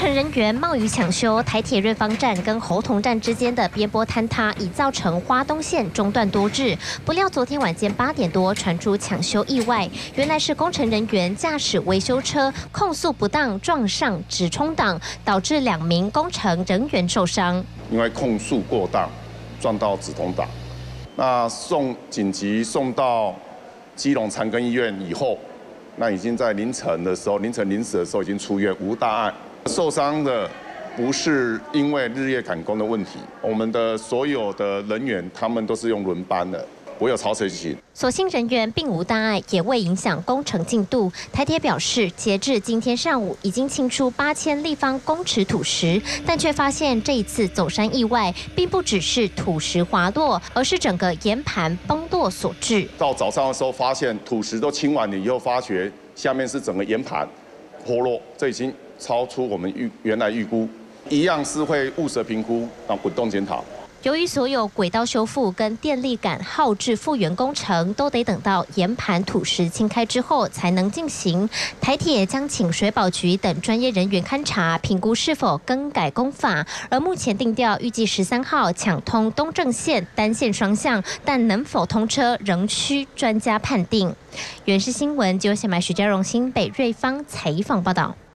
程人员冒雨抢修，台铁瑞芳站跟猴硐站之间的边坡坍塌，已造成花东线中断多日。不料昨天晚间8点多传出抢修意外，原来是工程人员驾驶维修车控速不当撞上直冲挡，导致2名工程人员受伤。 因为控速过当，撞到直通挡，那紧急送到基隆长庚医院以后，那已经在凌晨0时的时候已经出院，无大碍。受伤的不是因为日夜赶工的问题，我们的所有的人员他们都是用轮班的，不会有超车情形。 所幸人员并无大碍，也未影响工程进度。台铁表示，截至今天上午，已经清出8000立方公尺土石，但却发现这一次走山意外，并不只是土石滑落，而是整个岩盘崩落所致。 到早上的时候，发现土石都清完了以后，发觉下面是整个岩盘脱落，这已经超出我们原来预估，一样是会务实评估，滚动检讨。 由于所有轨道修复跟电力杆耗制复原工程都得等到岩盘土石清开之后才能进行，台铁将请水保局等专业人员勘查，评估是否更改工法。而目前定调预计13号抢通东正线单线双向，但能否通车仍需专家判定。原视新闻记者许家荣新北瑞芳采访报道。